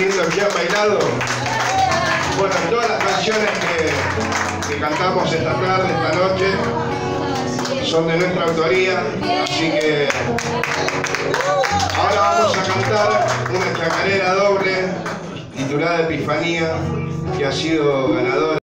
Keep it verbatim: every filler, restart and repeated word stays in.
lindo que han bailado. Bueno, todas las canciones que, que cantamos esta tarde, esta noche, son de nuestra autoría, así que ahora vamos a cantar una chacarera doble titulada Epifanía, que ha sido ganadora.